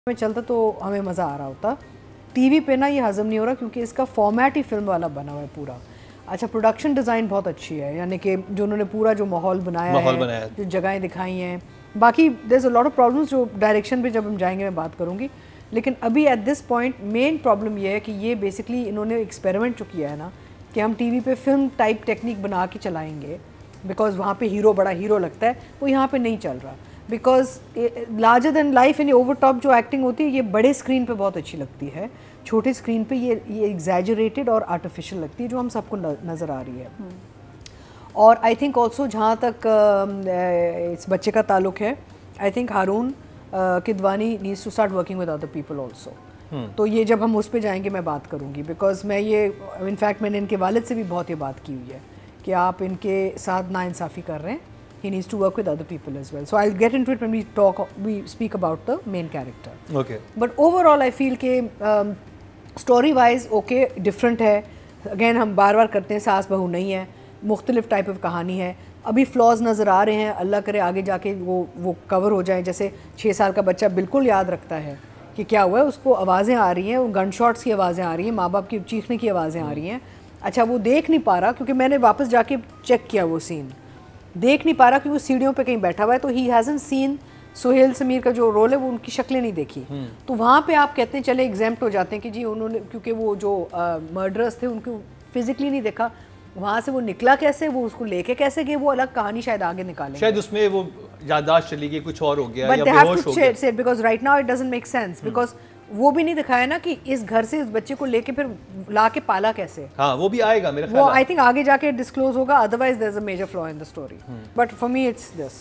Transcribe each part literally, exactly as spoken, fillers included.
में चलता तो हमें मज़ा आ रहा होता। टीवी पे ना ये हज़म नहीं हो रहा क्योंकि इसका फॉर्मेट ही फिल्म वाला बना हुआ है पूरा। अच्छा, प्रोडक्शन डिज़ाइन बहुत अच्छी है, यानी कि जो उन्होंने पूरा जो माहौल बनाया माहौल है, बनाया। जो जगहें दिखाई हैं। बाकी there is a lot of problems जो डायरेक्शन पे जब हम जाएंगे मैं बात करूँगी, लेकिन अभी at this point main problem ये है कि ये बेसिकली इन्होंने एक्सपेरिमेंट जो किया है ना कि हम टीवी पे फिल्म टाइप टेक्निक बना के चलाएँगे बिकॉज वहाँ पे हीरो बड़ा हीरो लगता है, वो यहाँ पे नहीं चल रहा। बिकॉज लार्जर देन लाइफ यानी ओवर टॉप जो एक्टिंग होती है ये बड़े स्क्रीन पे बहुत अच्छी लगती है, छोटे स्क्रीन पे ये ये एग्जैजरेटेड और आर्टिफिशियल लगती है जो हम सबको नज़र आ रही है। और आई थिंक ऑल्सो जहाँ तक uh, इस बच्चे का ताल्लुक है, I think Haroon Kidwani needs to start working with other people also. तो ये जब हम उस पर जाएंगे मैं बात करूँगी, बिकॉज मैं ये इनफैक्ट मैंने इनके वालिद से भी बहुत ये बात की हुई है कि आप इनके साथ नाइंसाफ़ी कर रहे हैं। He needs to work with other people as well. So I'll get into it when we talk, we speak about the main character. Okay. But overall I feel कि um, story wise okay different है. Again हम बार बार करते हैं सास बहू नहीं है, मुख्तलिफ टाइप ऑफ कहानी है। अभी फ्लॉज नज़र आ रहे हैं, अल्लाह करे आगे जाके वो वो कवर हो जाए। जैसे छः साल का बच्चा बिल्कुल याद रखता है कि क्या हुआ है, उसको आवाज़ें आ रही हैं, गन शॉट्स की आवाज़ें आ रही हैं, माँ बाप की चीखने की आवाज़ें आ रही हैं। अच्छा, वो देख नहीं पा रहा क्योंकि मैंने वापस जाके चेक किया वो सीन, देख नहीं पा रहा क्योंकि वो सीढ़ियों पे कहीं बैठा हुआ है, तो he hasn't seen Suhel Sameer का जो रोल है वो उनकी शक्लें नहीं देखी। तो वहाँ पे आप कहते हैं चले एग्जाम्प्ट हो जाते हैं कि जी उन्होंने, क्योंकि वो जो मर्डरर्स थे उनको फिजिकली नहीं देखा, वहाँ से वो निकला कैसे, वो उसको लेके कैसे गए, वो अलग कहानी शायद आगे निकालेंगे। शायद उसमें वो याददाश्त चली गई, कुछ और हो गया But या they have बेहोश to हो गया। say it because right now it doesn't make sense because वो भी नहीं दिखाया ना कि इस घर से इस बच्चे को लेके फिर ला के पाला कैसे। हाँ, वो भी आएगा मेरा वो ख्याल है। आई थिंक आगे जाके डिस्क्लोज होगा, otherwise there is a major flaw in the story. But for me it's this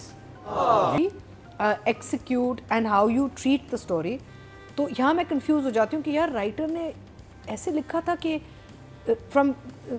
execute and how you treat the story. तो यहाँ मैं कंफ्यूज हो जाती हूँ कि यार राइटर ने ऐसे लिखा था कि from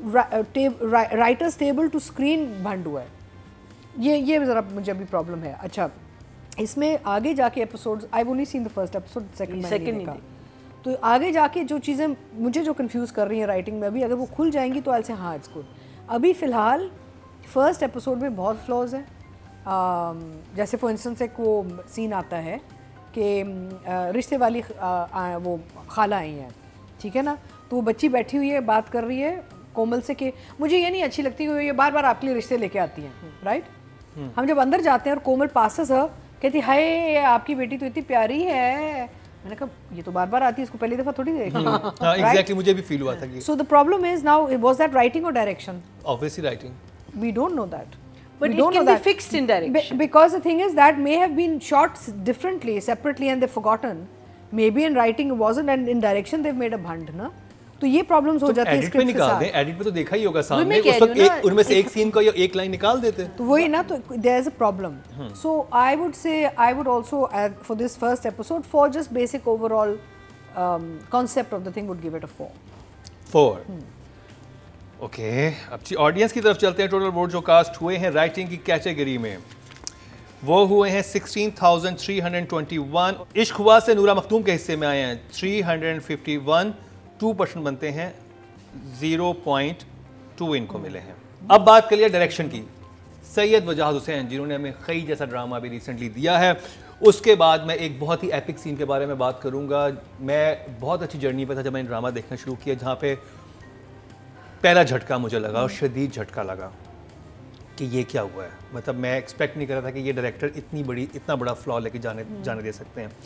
writer's table to screen भंड हुआ है, ये ये ज़रा मुझे अभी प्रॉब्लम है। अच्छा, इसमें आगे जाके episodes, I won't seen the first episode, second मैंने नहीं देखा, तो आगे जाके जो चीज़ें मुझे जो कंफ्यूज कर रही हैं राइटिंग में, अभी अगर वो खुल जाएंगी तो आई से हाँ इट्स गुड। अभी फ़िलहाल फर्स्ट एपिसोड में बहुत फ्लॉज हैं। जैसे फॉर इंस्टेंस एक वो सीन आता है कि रिश्ते वाली आ, आ, वो खाला आई हैं, ठीक है ना, तो वो बच्ची बैठी हुई है बात कर रही है कोमल से कि मुझे ये नहीं अच्छी लगती, ये बार बार आपके लिए रिश्ते लेके आती हैं, राइट। हम जब अंदर जाते हैं और कोमल पास से कहती हाय आपकी बेटी तो इतनी प्यारी है, मैंने कहा ये तो बार बार आती है, इसको पहली दफा थोड़ी देखी। हाँ, एग्जैक्टली मुझे भी फील हुआ था कि so the problem is now was that writing और direction? Obviously writing, we don't know that, but it can be fixed in direction because the thing is that may have been shot differently, separately, and they've forgotten. Maybe in writing it wasn't, and in direction they've made a bhand, ना, तो ये problems हो जाती है script पे निकाल दें। Edit पे तो देखा ही होगा सामने, उस वक्त एक उनमें से एक सीन को या एक लाइन निकाल देते, तो वही ना, तो there is a problem. So I would say I would also for this first episode for just basic overall concept of the thing would give it a four four okay. अब audience की तरफ चलते हैं। Total vote जो cast हुए हैं writing की category में वो हुए हैं sixteen thousand three hundred twenty one. इश्क हुआ से नूरा मखदूम के हिस्से में आए हैं three hundred fifty one, two percent बनते हैं, ज़ीरो पॉइंट टू इनको मिले हैं। अब बात कर लिया डायरेक्शन की, सैयद वजाहत हुसैन जिन्होंने हमें खई जैसा ड्रामा भी रिसेंटली दिया है। उसके बाद मैं एक बहुत ही एपिक सीन के बारे में बात करूंगा। मैं बहुत अच्छी जर्नी पे था जब मैंने ड्रामा देखना शुरू किया, जहाँ पे पहला झटका मुझे लगा और शदीद झटका लगा कि ये क्या हुआ है। मतलब मैं एक्सपेक्ट नहीं कर रहा था कि ये डायरेक्टर इतनी बड़ी इतना बड़ा फ्लॉ लेके जाने जाने दे सकते हैं।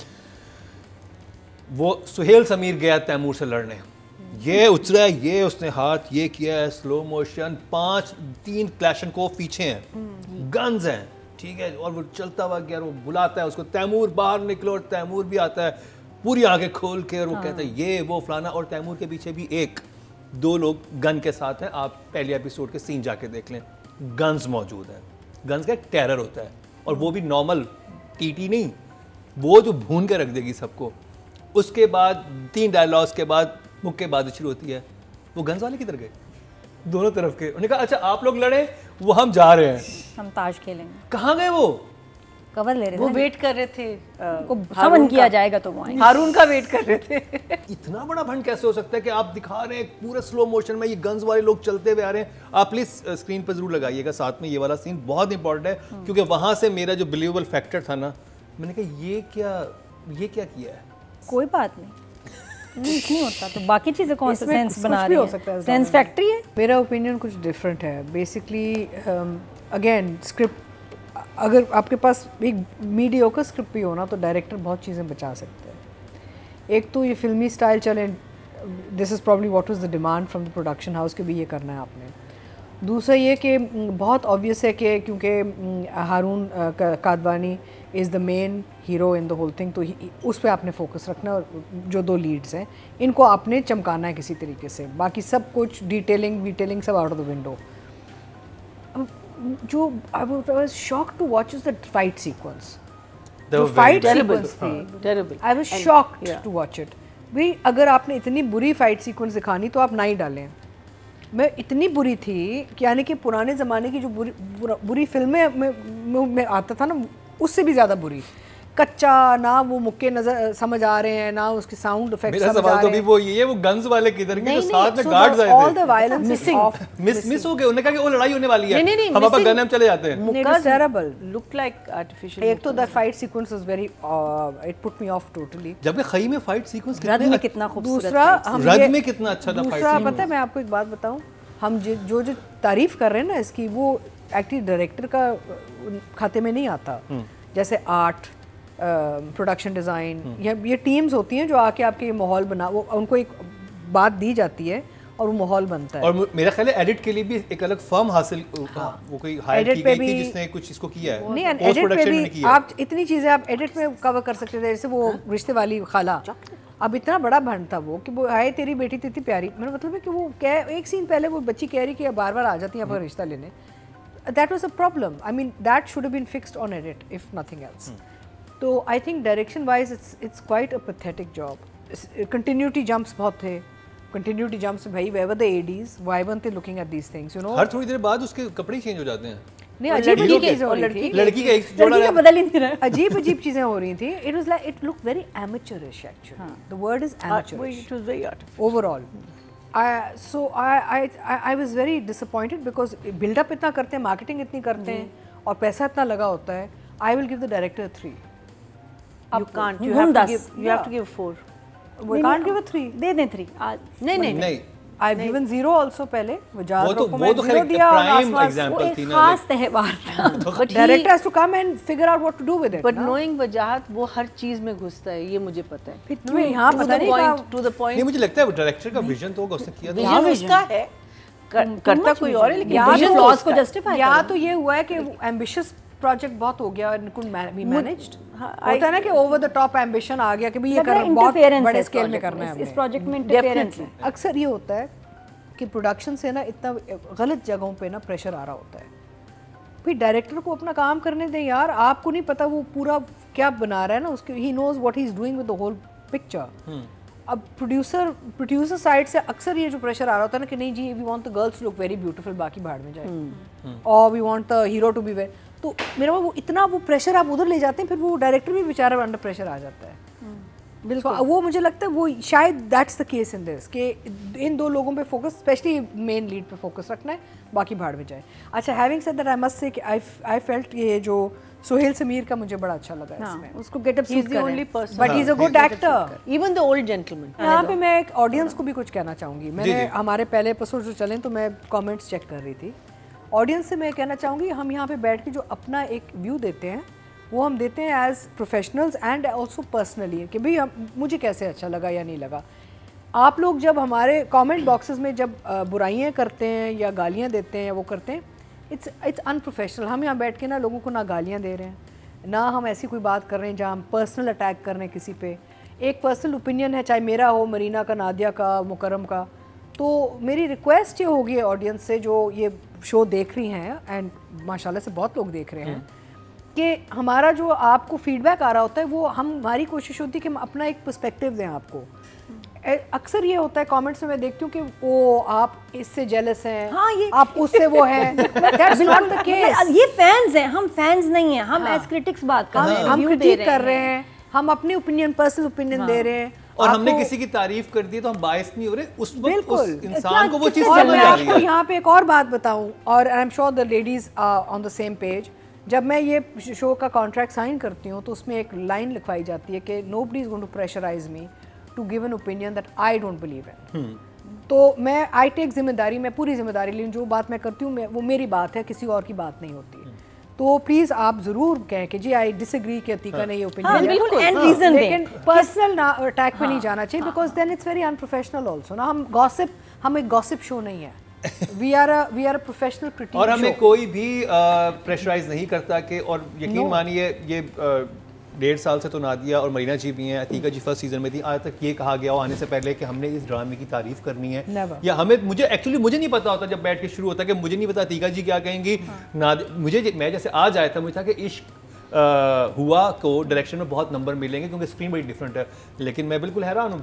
वो सुहेल समीर गया तैमूर से लड़ने, ये उतरा है, ये उसने हाथ ये किया है, स्लो मोशन, पांच तीन क्लैशन को पीछे हैं, गन्स हैं, ठीक है, और वो चलता हुआ गया, वो बुलाता है उसको, तैमूर बाहर निकलो, और तैमूर भी आता है पूरी आंखें खोल के, और वो हाँ। कहता है ये वो फलाना, और तैमूर के पीछे भी एक दो लोग गन के साथ हैं। आप पहले एपिसोड के सीन जाके देख लें, गन्स मौजूद हैं। गन्स का एक टेरर होता है, और वो भी नॉर्मल टीटी नहीं, वो जो भून के रख देगी सबको। उसके बाद तीन डायलॉग्स के बाद मुक्केबाजी शुरू होती है। वो गन्स वाले किधर गए? दोनों तरफ के। उन्होंने कहा अच्छा आप लोग लड़े, वो हम जा रहे हैं, हम ताश खेलेंगे। कहाँ गए वो? कवर ले रहे थे, वो वेट कर रहे थे को समन किया जाएगा तो वो हारून का वेट कर रहे थे। इतना बड़ा भंड कैसे हो सकता है कि आप दिखा रहे हैं पूरे स्लो मोशन में, ये गन्स वाले लोग चलते हुए आ रहे हैं। आप प्लीज स्क्रीन पर जरूर लगाइएगा साथ में, ये वाला सीन बहुत इंपॉर्टेंट है, क्योंकि वहां से मेरा जो बिलीवेबल फैक्टर था ना, मैंने कहा ये क्या ये क्या किया है, कोई बात नहीं, नहीं होता तो बाकी चीज़ें कौन सा सेंस बना रही है? सेंस फैक्ट्री है। मेरा ओपिनियन कुछ डिफरेंट है। बेसिकली अगेन स्क्रिप्ट, अगर आपके पास एक मीडियोकर स्क्रिप्ट भी हो ना तो डायरेक्टर बहुत चीज़ें बचा सकते हैं। एक तो ये फिल्मी स्टाइल चले, this is probably what was the demand from the production house कि भी ये करना है आपने। दूसरा ये कि बहुत ऑब्वियस है कि क्योंकि Haroon Kadwani is the main hero in the whole thing, तो उस पर आपने फोकस रखना है। और जो दो लीड्स हैं इनको आपने चमकाना है किसी तरीके से, बाकी सब कुछ डिटेलिंग डिटेलिंग सब आउट ऑफ द विंडो। जो I was shocked to watch is the fight sequence, जो फाइट सीक्वेंस थी, I was shocked to watch it. भाई अगर आपने इतनी बुरी फाइट सीक्वेंस दिखानी तो आप ना ही डालें। मैं इतनी बुरी थी कि यानी कि पुराने ज़माने की जो बुरी बुरी फिल्में में, में आता था ना, उससे भी ज़्यादा बुरी। कच्चा ना वो मुक्के नजर समझ आ रहे हैं, ना उसके साउंड इफेक्ट समझ आ रहे हैं। मेरा सवाल तो भी वो ये है, वो गन्स वाले किधर के जो साथ में गार्ड्स आए थे, all the violence missing of miss miss हो गए। उन्होंने कहा कि वो लड़ाई होने वाली है, नहीं, नहीं, हम अपन गन हम चले जाते हैं। It was terrible, look like artificial. एक तो the fight sequence was very, it put me off totally. जब खई में फाइट सीक्वेंस रद में कितना खूबसूरत, दूसरा हम रद में कितना अच्छा था फाइट दूसरा पता है, मैं आपको एक बात बताऊं, हम जो जो तारीफ कर रहे हैं ना इसकी, वो एक्चुअली डायरेक्टर का खाते में नहीं आता। जैसे आर्ट, प्रोडक्शन uh, डिज़ाइन, ये ये टीम्स होती हैं जो आके आपके माहौल बना, वो उनको एक बात दी जाती है और वो माहौल बनता है। और मेरा ख्याल है एडिट के लिए भी एक अलग फर्म हासिल, हाँ, वो कोई हायर की गई थी जिसने कुछ इसको किया है। नहीं, एडिट पे भी आप इतनी चीज़ें आप एडिट में कवर कर सकते थे। जैसे वो रिश्ते वाली खाला, अब इतना बड़ा भंड था वो कि वो आए तेरी बेटी तो इतनी प्यारी, मेरा मतलब है कि वो कह, एक सीन पहले वो बच्ची कह रही कि बार बार आ जाती है आपका रिश्ता लेने। That was a problem. I mean that should have been fixed on edit if nothing else. तो I think direction wise it's it's quite a pathetic job. Continuity jumps बहुत थे, कंटिन्यूटी जंप्स भाई, whoever the ADs why one थे looking at these things, you know. हर थोड़ी देर बाद उसके कपड़े चेंज हो जाते हैं। नहीं, अजीब अजीब चीजें हो रही थी, लड़की का एक जोड़ा बदल ही नहीं रहा, अजीब अजीब चीजें हो रही थी। It was like, it look very amateurish actually. The word is amateurish. It was very artificial overall. I so I I I was very disappointed because build up इतना करते हैं, marketing इतनी करते हैं और पैसा इतना लगा होता है। I will give the director a three. You can't. You have to give. You have to give four. We can't give a three. दे दें three. नहीं नहीं नहीं, I've given zero also पहले। वो तो वो तो खैर प्राइम एग्जांपल थी ना, खास त्योहार था। But director has to come and figure out what to do with it. But knowing वजाहत, वो हर चीज में घुसता है, ये मुझे पता है। फिर तुम्हें यहाँ पता नहीं कहाँ to the point. नहीं, मुझे लगता है वो डायरेक्टर का विजन तो होगा, उसने किया था। विजन उसका है, करता कोई और है, लेकिन विजन फ्लॉज को जस्टिफाई। या तो ये हुआ है कि एम्बिशियस प्रोजेक्ट बहुत हो गया और कुड बी मैनेज्ड। होता है ना कि ओवर द टॉप एम्बिशन आ गया कि भाई ये कर बहुत बड़े स्केल में करना है, इस प्रोजेक्ट में इंटरफेरेंस है। अक्सर ये होता है कि प्रोडक्शन से ना इतना गलत जगहों पे ना प्रेशर आ रहा होता है। फिर डायरेक्टर को अपना काम करने दें यार, आपको नहीं पता वो पूरा क्या बना रहा है ना, उसके he knows what he is doing with the whole picture. अब प्रोड्यूसर प्रोड्यूसर साइड से अक्सर ये जो प्रेशर आ रहा होता है ना कि नहीं जी, we want the girls to look very beautiful, बाकी भाड़ में जाए, और we want the hero to be very, तो मेरा वो इतना वो प्रेशर आप उधर ले जाते हैं, फिर वो डायरेक्टर भी बेचारा अंडर प्रेशर आ जाता है। बिल्कुल, so, वो मुझे लगता है वो शायद that's the case in this कि इन दो लोगों पे फोकस, स्पेशली मेन लीड पे फोकस रखना है, बाकी भाड़ में जाए। अच्छा, having said that I must say कि आई आई फेल्ट ये जो सोहेल समीर का मुझे बड़ा अच्छा लगा हाँ, इसमें, उसको गेटअप सूट कर रहे हैं, but he is a good actor, even the old gentleman. यहाँ पे मैं एक ऑडियंस को भी कुछ कहना चाहूँगी। मैंने हमारे पहले एपिसोड जो चले तो मैं कॉमेंट्स चेक कर रही थी, ऑडियंस से मैं कहना चाहूँगी, हम यहाँ पे बैठ के जो अपना एक व्यू देते हैं वो हम देते हैं as professionals and also personally कि भाई मुझे कैसे अच्छा लगा या नहीं लगा। आप लोग जब हमारे कमेंट बॉक्सेस में जब बुराइयां करते हैं या गालियां देते हैं या वो करते हैं, इट्स इट्स अनप्रोफेशनल। हम यहाँ बैठ के ना लोगों को ना गालियाँ दे रहे हैं, ना हम ऐसी कोई बात कर रहे हैं जहाँ हम पर्सनल अटैक कर रहे हैं किसी पे। एक पर्सनल ओपिनियन है, चाहे मेरा हो, मरीना का, नादिया का, मुकरम का। तो मेरी रिक्वेस्ट ये होगी ऑडियंस से जो ये शो देख रही हैं, एंड माशाल्लाह से बहुत लोग देख रहे हैं, कि हमारा जो आपको फीडबैक आ रहा होता है वो हम हमारी कोशिश होती है कि हम अपना एक पर्सपेक्टिव दें आपको। अक्सर ये होता है कमेंट्स में मैं देखती हूँ कि वो आप इससे जेलस हैं, हाँ, ये आप उससे वो हैं। That's not the case. ये फैंस हैं, हम फैंस नहीं हैं, हम एज क्रिटिक्स बात कर रहे हैं, हम क्रिटिक कर रहे हैं, हम अपनी ओपिनियन, पर्सनल ओपिनियन दे रहे हैं, और हमने किसी की तारीफ कर दी तो हम बायस नहीं हो रहे, उस वक्त उस इंसान को वो चीज समझ आ रही है। यहाँ पे एक और बात बताऊं, और I am sure the ladies are on the same page, जब मैं ये शो का कॉन्ट्रैक्ट साइन करती हूँ तो उसमें एक लाइन लिखवाई जाती है कि nobody is going to pressurise me to give an opinion that I don't believe in. तो मैं आई टेक जिम्मेदारी, मैं पूरी जिम्मेदारी ली, जो बात मैं करती हूँ वो मेरी बात है, किसी और की बात नहीं होती है। तो प्लीज आप जरूर कहें कि जी आई डिसएग्री कि अतीका ने ये ओपिनियन, लेकिन पर्सनल अटैक पे नहीं जाना चाहिए, because then it's very unprofessional also ना। हम गॉसिप, हम एक गॉसिप शो नहीं है, we are we are a professional critic और हमें कोई भी प्रेशराइज नहीं करता कि, और यकीन मानिए ये डेढ़ साल से तो नादिया और मरीना जी भी हैं, अतीका जी फर्स्ट सीजन में थी, आज तक ये कहा गया हो आने से पहले कि हमने इस ड्रामे की तारीफ करनी है Never. या हमें, मुझे एक्चुअली मुझे नहीं पता होता जब बैठ के शुरू होता कि मुझे नहीं पता अतीका जी क्या कहेंगी। हाँ। मुझे मैं जैसे आज आया था, मुझे था कि इश्क हुआ को डायरेक्शन में बहुत नंबर मिलेंगे क्योंकि स्क्रीन बड़ी डिफरेंट है, लेकिन मैं बिल्कुल हैरान हूँ।